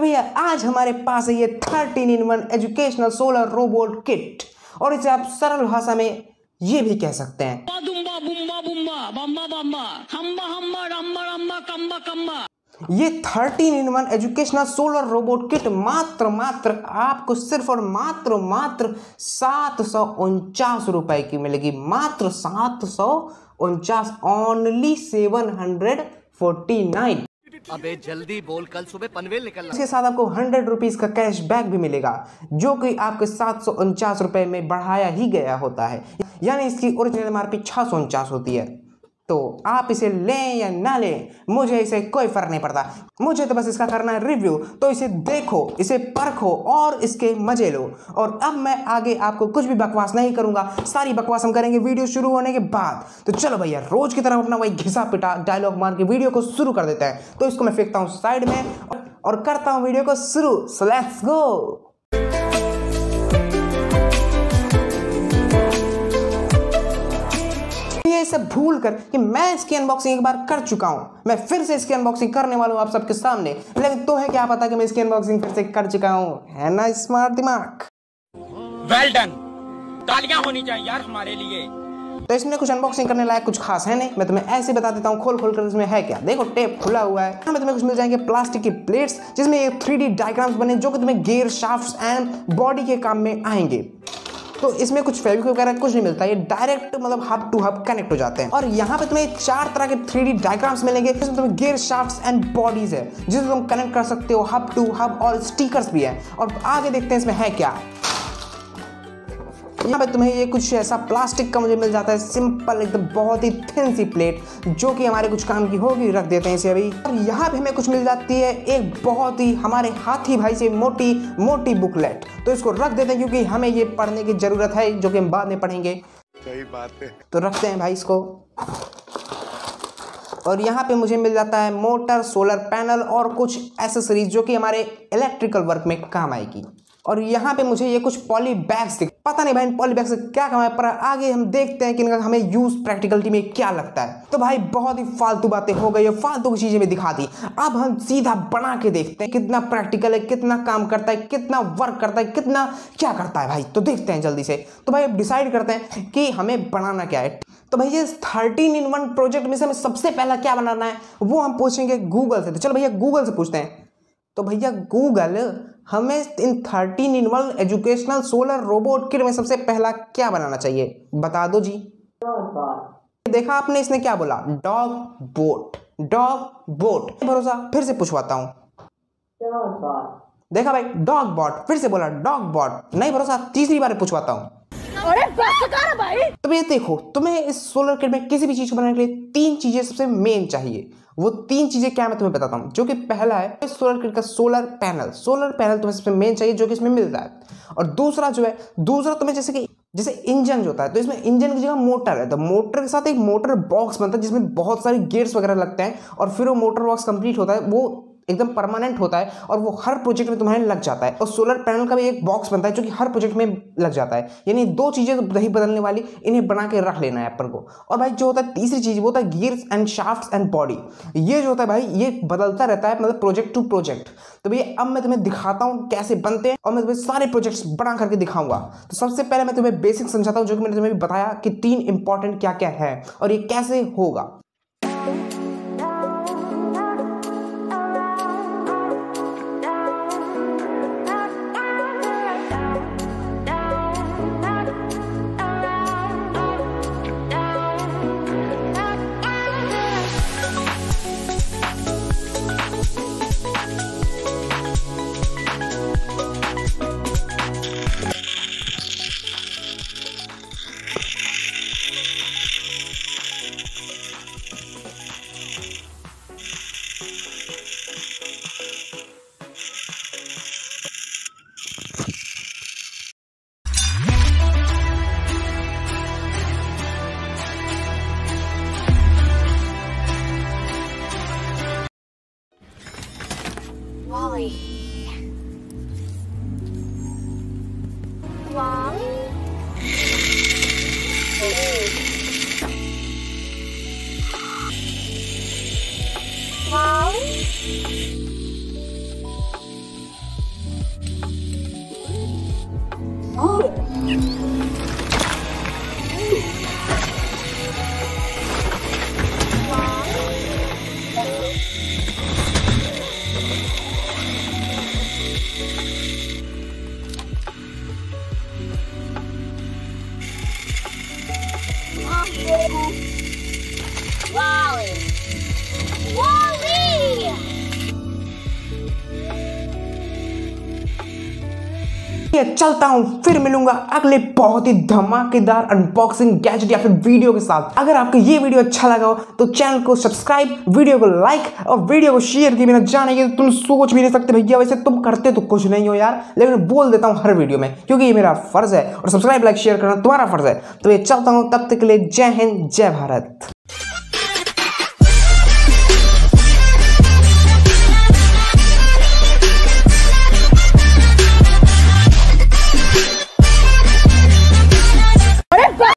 तो भैया आज हमारे पास है ये 13-in-1 educational solar robot kit, और इसे आप सरल भाषा में ये भी कह सकते हैं ये 13-in-1 educational solar robot kit मात्र आपको सिर्फ और मात्र 749 रुपए की मिलेगी। मात्र 749, ओनली 749। अबे जल्दी बोल, कल सुबह पनवेल निकलना। इसके साथ आपको 100 रुपीज का कैशबैक भी मिलेगा, जो कि आपके 749 रुपए में बढ़ाया ही गया होता है, यानी इसकी ओरिजिनल एमआरपी 649 होती है। तो आप इसे लें या ना लें, मुझे इसे कोई फर्क नहीं पड़ता। मुझे तो बस इसका करना है रिव्यू। तो इसे देखो, इसे परखो और इसके मजे लो। और अब मैं आगे आपको कुछ भी बकवास नहीं करूंगा, सारी बकवास हम करेंगे वीडियो शुरू होने के बाद। तो चलो भैया, रोज की तरह अपना वही घिसा पिटा डायलॉग मार के वीडियो को शुरू कर देते हैं। तो इसको मैं फेंकता हूं साइड में और करता हूं वीडियो को शुरू। So let's go. इसे भूल कर कि मैं इसकी अनबॉक्सिंग एक बार कर चुका हूं, मैं फिर से इसकी अनबॉक्सिंग करने वाला हूं आप सबके सामने। लेकिन तुम्हें क्या पता कि मैं इसकी अनबॉक्सिंग फिर से कर चुका हूं, है ना स्मार्ट दिमाग। वेल डन, तालियां होनी चाहिए यार हमारे लिए। तो इसमें कुछ अनबॉक्सिंग करने लायक कुछ खास है नहीं, मैं तुम्हें ऐसे बता देता हूं खोल कर इसमें है क्या। देखो टेप खुला हुआ है, हमें तुम्हें कुछ मिल जाएंगे प्लास्टिक की प्लेट्स, जिसमें ये 3D डायग्राम्स बने जो कि तुम्हें गियर, शाफ्ट्स एंड बॉडी के काम में आएंगे। तो इसमें कुछ फेविक्विक वगैरह कुछ नहीं मिलता, ये डायरेक्ट मतलब हब टू हब कनेक्ट हो जाते हैं। और यहाँ पे तुम्हें 4 तरह के 3D डायग्राम्स मिलेंगे, जिसमें तुम्हें गियर, शाफ्ट्स एंड बॉडीज है, जिसमें तुम कनेक्ट कर सकते हो हब टू हब, और स्टिकर्स भी है। और आगे देखते हैं इसमें है क्या। यहाँ पे तुम्हें ये कुछ ऐसा प्लास्टिक का मुझे मिल जाता है, सिंपल एकदम बहुत ही थिन सी प्लेट, जो कि हमारे कुछ काम की होगी, रख देते हैं इसे अभी। और यहाँ पे हमें कुछ मिल जाती है एक बहुत ही हमारे हाथी भाई से मोटी बुकलेट। तो इसको रख देते हैं क्योंकि हमें ये पढ़ने की जरूरत है, जो कि हम बाद में पढ़ेंगे। सही बात है। तो रखते हैं भाई इसको। और यहाँ पे मुझे मिल जाता है मोटर, सोलर पैनल और कुछ एसेसरीज, जो कि हमारे इलेक्ट्रिकल वर्क में काम आएगी। और यहाँ पे मुझे ये कुछ पॉली बैग्स दिख, पता नहीं भाई इन पॉली बैग से क्या काम है, पर आगे हम देखते हैं कि इनका हमें यूज प्रैक्टिकलिटी में क्या लगता है। तो भाई बहुत ही फालतू बातें हो गई, फालतू की चीजें में दिखा दी। अब हम सीधा बना के देखते हैं कितना प्रैक्टिकल है, कितना काम करता है, कितना वर्क करता है, कितना क्या करता है भाई। तो देखते हैं जल्दी से। तो भाई अब डिसाइड करते हैं कि हमें बनाना क्या है। तो भैया इस 13-in-1 प्रोजेक्ट में से हमें सबसे पहला क्या बनाना है वो हम पूछेंगे गूगल से। तो चलो भैया गूगल से पूछते हैं। तो भैया गूगल, हमें इन 13-in-1 educational solar robot kit में सबसे पहला क्या बनाना चाहिए, बता दो जी। देखा आपने, इसने क्या बोला, डॉग बोट। भरोसा, फिर से पूछवाता हूं। देखा भाई, डॉग बॉट, फिर से बोला डॉग बॉट, नहीं भरोसा, तीसरी बार पूछवाता हूं। अरे बस कर भाई। तो भैया देखो, तुम्हें इस सोलर किट में किसी भी चीज को बनाने के लिए 3 चीजें सबसे मेन चाहिए। वो 3 चीजें क्या मैं तुम्हें बताता हूँ। जो कि पहला है इस सोलर किट का सोलर पैनल तुम्हें सबसे मेन चाहिए, जो कि इसमें मिल रहा है। और दूसरा तुम्हें जैसे इंजन जो होता है, तो इसमें इंजन की जगह मोटर है। तो मोटर के साथ एक मोटर बॉक्स बनता है, जिसमें बहुत सारे गियर्स वगैरह लगते हैं। और फिर वो मोटर बॉक्स कंप्लीट होता है, वो एकदम परमानेंट होता है और वो हर प्रोजेक्ट में तुम्हारे लग जाता है। और सोलर पैनल का भी एक बॉक्स बनता है, जो कि हर प्रोजेक्ट में लग जाता है। यानी 2 चीजें तो नहीं बदलने वाली, इन्हें बना के रख लेना है अपन को। और भाई जो होता है तीसरी चीज, वो होता है gears and shafts and body. ये जो होता है भाई, ये बदलता रहता है, मतलब प्रोजेक्ट टू प्रोजेक्ट। तो भैया अब मैं तुम्हें दिखाता हूँ कैसे बनते हैं, और मैं तुम्हें सारे प्रोजेक्ट्स बना करके दिखाऊंगा। तो सबसे पहले मैं तुम्हें बेसिक समझाता हूँ, जो कि मैंने तुम्हें बताया कि 3 इंपॉर्टेंट क्या क्या है और ये कैसे होगा। Wally. Wally? Wally? Wally! Wally! ये चलता हूँ, फिर मिलूंगा अगले बहुत ही धमाकेदार अनबॉक्सिंग गैजेट या फिर वीडियो के साथ। अगर आपको ये वीडियो अच्छा लगा हो तो चैनल को सब्सक्राइब, वीडियो को लाइक और वीडियो को शेयर किए बिना जाने के तुम सोच भी नहीं सकते भैया। वैसे तुम करते तो कुछ नहीं हो यार, लेकिन बोल देता हूँ हर वीडियो में क्योंकि ये मेरा फर्ज है और सब्सक्राइब लाइक शेयर करना तुम्हारा फर्ज है। तो ये चलता हूँ, तब तक के लिए जय हिंद जय भारत।